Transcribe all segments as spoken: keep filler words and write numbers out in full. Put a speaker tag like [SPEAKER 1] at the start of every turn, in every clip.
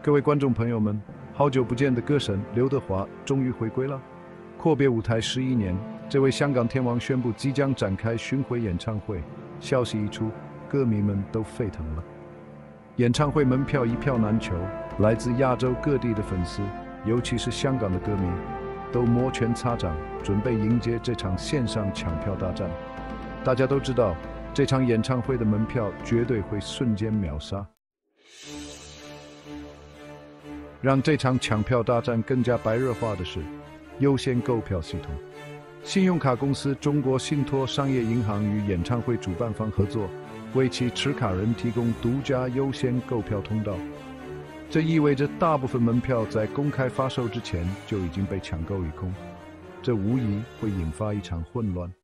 [SPEAKER 1] 各位观众朋友们，好久不见的歌神刘德华终于回归了。阔别舞台十一年，这位香港天王宣布即将展开巡回演唱会。消息一出，歌迷们都沸腾了。演唱会门票一票难求，来自亚洲各地的粉丝，尤其是香港的歌迷，都摩拳擦掌，准备迎接这场线上抢票大战。大家都知道，这场演唱会的门票绝对会瞬间秒杀。让这场抢票大战更加白热化的是优先购票系统。信用卡公司中国信托商业银行与演唱会主办方合作，为其持卡人提供独家优先购票通道。这意味着大部分门票在公开发售之前就已经被抢购一空，这无疑会引发一场混乱。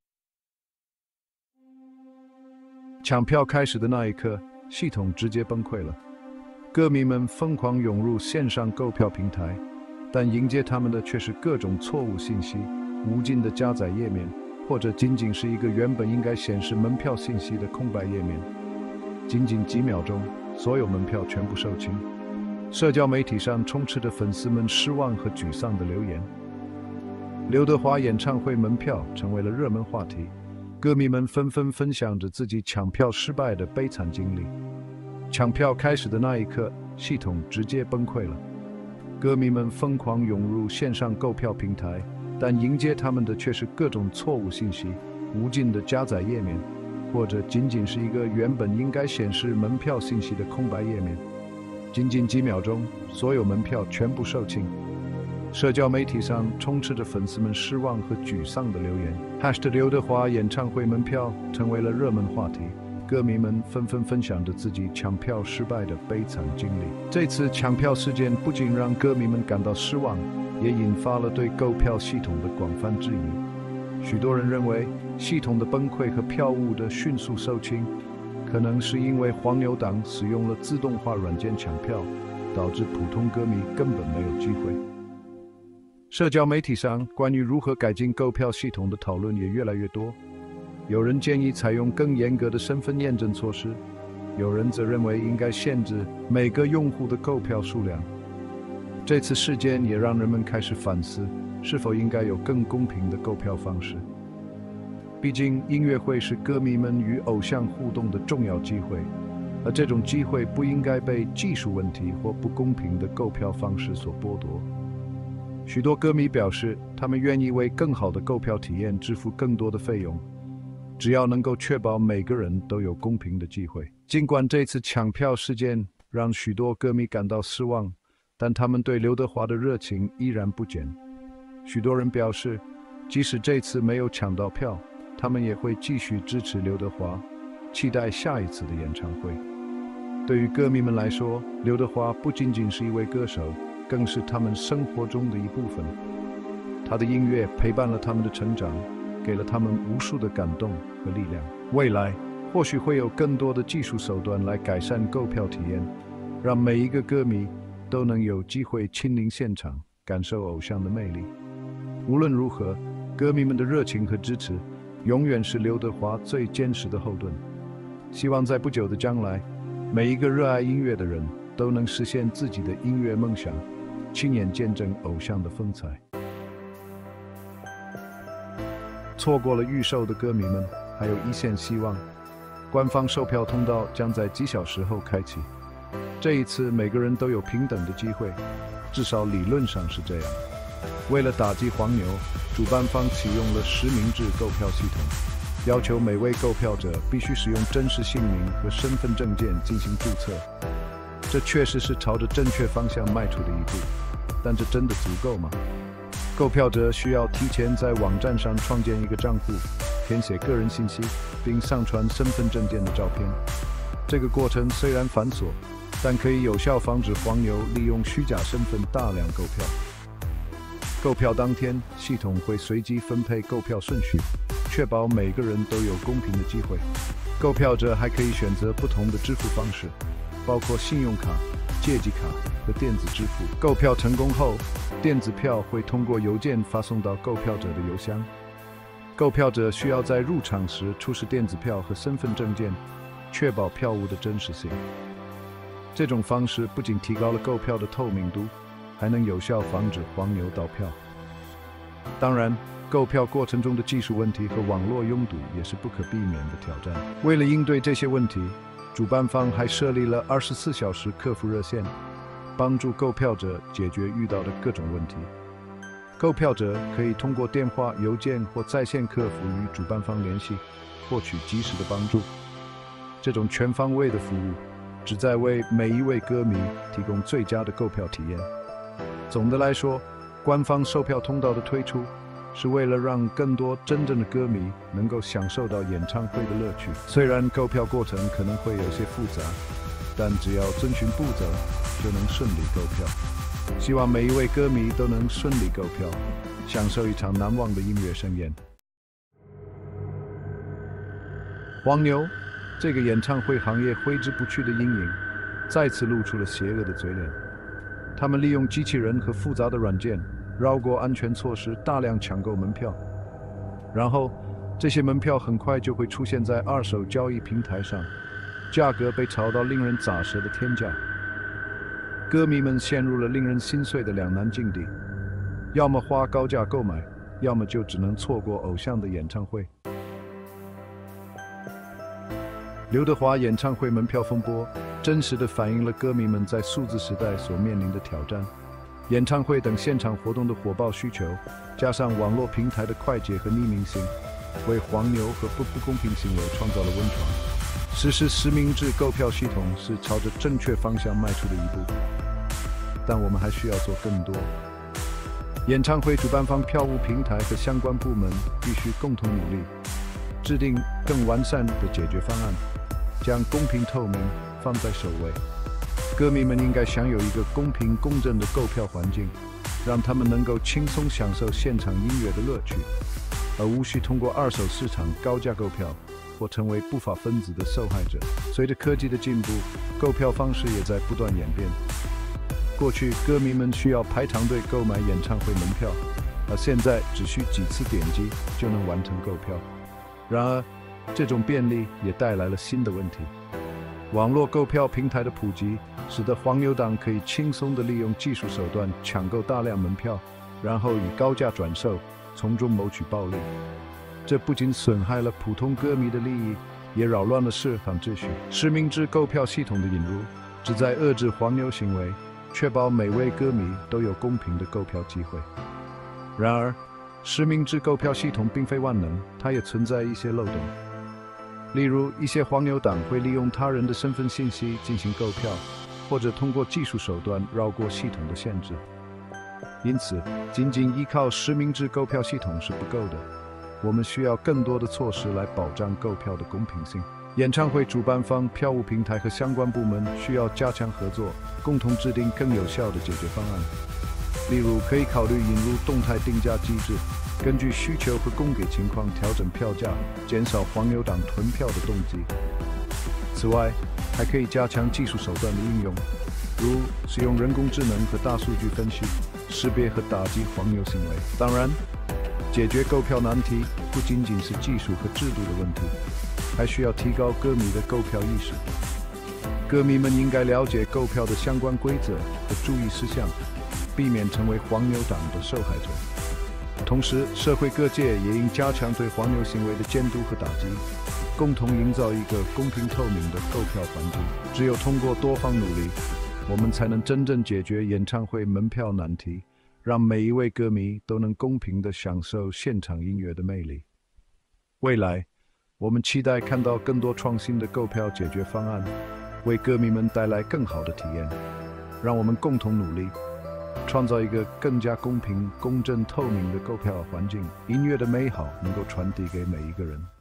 [SPEAKER 1] 抢票开始的那一刻，系统直接崩溃了。歌迷们疯狂涌入线上购票平台，但迎接他们的却是各种错误信息、无尽的加载页面，或者仅仅是一个原本应该显示门票信息的空白页面。仅仅几秒钟，所有门票全部售罄。社交媒体上充斥着粉丝们失望和沮丧的留言。刘德华演唱会门票成为了热门话题，歌迷们纷纷分享着自己抢票失败的悲惨经历。抢票开始的那一刻，系统直接崩溃了。歌迷们疯狂涌入线上购票平台，但迎接他们的却是各种错误信息、无尽的加载页面，或者仅仅是一个原本应该显示门票信息的空白页面。仅仅几秒钟，所有门票全部售罄。社交媒体上充斥着粉丝们失望和沮丧的留言。hashtag 刘德华演唱会门票成为了热门话题。歌迷们纷纷分享着自己抢票失败的悲惨经历。这次抢票事件不仅让歌迷们感到失望，也引发了对购票系统的广泛质疑。许多人认为，系统的崩溃和票务的迅速售罄，可能是因为黄牛党使用了自动化软件抢票，导致普通歌迷根本没有机会。社交媒体上关于如何改进购票系统的讨论也越来越多。有人建议采用更严格的身份验证措施，有人则认为应该限制每个用户的购票数量。这次事件也让人们开始反思，是否应该有更公平的购票方式。毕竟，音乐会是歌迷们与偶像互动的重要机会，而这种机会不应该被技术问题或不公平的购票方式所剥夺。许多歌迷表示，他们愿意为更好的购票体验支付更多的费用，只要能够确保每个人都有公平的机会。尽管这次抢票事件让许多歌迷感到失望，但他们对刘德华的热情依然不减。许多人表示，即使这次没有抢到票，他们也会继续支持刘德华，期待下一次的演唱会。对于歌迷们来说，刘德华不仅仅是一位歌手，更是他们生活中的一部分。他的音乐陪伴了他们的成长，给了他们无数的感动和力量。未来或许会有更多的技术手段来改善购票体验，让每一个歌迷都能有机会亲临现场，感受偶像的魅力。无论如何，歌迷们的热情和支持永远是刘德华最坚实的后盾。希望在不久的将来，每一个热爱音乐的人都能实现自己的音乐梦想，亲眼见证偶像的风采。错过了预售的歌迷们还有一线希望，官方售票通道将在几小时后开启。这一次每个人都有平等的机会，至少理论上是这样。为了打击黄牛，主办方启用了实名制购票系统，要求每位购票者必须使用真实姓名和身份证件进行注册。这确实是朝着正确方向迈出的一步，但这真的足够吗？购票者需要提前在网站上创建一个账户，填写个人信息，并上传身份证件的照片。这个过程虽然繁琐，但可以有效防止黄牛利用虚假身份大量购票。购票当天，系统会随机分配购票顺序，确保每个人都有公平的机会。购票者还可以选择不同的支付方式，包括信用卡、借记卡和电子支付。购票成功后，电子票会通过邮件发送到购票者的邮箱。购票者需要在入场时出示电子票和身份证件，确保票务的真实性。 这种方式不仅提高了购票的透明度，还能有效防止黄牛盗票。当然，购票过程中的技术问题和网络拥堵也是不可避免的挑战。为了应对这些问题，主办方还设立了二十四小时客服热线，帮助购票者解决遇到的各种问题。购票者可以通过电话、邮件或在线客服与主办方联系，获取及时的帮助。这种全方位的服务旨在为每一位歌迷提供最佳的购票体验。总的来说，官方售票通道的推出是为了让更多真正的歌迷能够享受到演唱会的乐趣。虽然购票过程可能会有些复杂，但只要遵循步骤，就能顺利购票。希望每一位歌迷都能顺利购票，享受一场难忘的音乐盛宴。黄牛这个演唱会行业挥之不去的阴影，再次露出了邪恶的嘴脸。他们利用机器人和复杂的软件，绕过安全措施，大量抢购门票。然后，这些门票很快就会出现在二手交易平台上，价格被炒到令人咋舌的天价。歌迷们陷入了令人心碎的两难境地：要么花高价购买，要么就只能错过偶像的演唱会。刘德华演唱会门票风波，真实地反映了歌迷们在数字时代所面临的挑战。演唱会等现场活动的火爆需求，加上网络平台的快捷和匿名性，为黄牛和不不公平行为创造了温床。实施实名制购票系统是朝着正确方向迈出的一步，但我们还需要做更多。演唱会主办方、票务平台和相关部门必须共同努力，制定更完善的解决方案，将公平透明放在首位。歌迷们应该享有一个公平公正的购票环境，让他们能够轻松享受现场音乐的乐趣，而无需通过二手市场高价购票或成为不法分子的受害者。随着科技的进步，购票方式也在不断演变。过去，歌迷们需要排长队购买演唱会门票，而现在只需几次点击就能完成购票。然而，这种便利也带来了新的问题。网络购票平台的普及，使得黄牛党可以轻松地利用技术手段抢购大量门票，然后以高价转售，从中谋取暴利。这不仅损害了普通歌迷的利益，也扰乱了市场秩序。实名制购票系统的引入，旨在遏制黄牛行为，确保每位歌迷都有公平的购票机会。然而，实名制购票系统并非万能，它也存在一些漏洞。例如，一些黄牛党会利用他人的身份信息进行购票，或者通过技术手段绕过系统的限制。因此，仅仅依靠实名制购票系统是不够的，我们需要更多的措施来保障购票的公平性。演唱会主办方、票务平台和相关部门需要加强合作，共同制定更有效的解决方案。例如，可以考虑引入动态定价机制，根据需求和供给情况调整票价，减少黄牛党囤票的动机。此外，还可以加强技术手段的应用，如使用人工智能和大数据分析，识别和打击黄牛行为。当然，解决购票难题不仅仅是技术和制度的问题，还需要提高歌迷的购票意识。歌迷们应该了解购票的相关规则和注意事项，避免成为黄牛党的受害者。同时，社会各界也应加强对黄牛行为的监督和打击，共同营造一个公平透明的购票环境。只有通过多方努力，我们才能真正解决演唱会门票难题，让每一位歌迷都能公平地享受现场音乐的魅力。未来，我们期待看到更多创新的购票解决方案，为歌迷们带来更好的体验。让我们共同努力，创造一个更加公平、公正、透明的购票环境，音乐的美好能够传递给每一个人。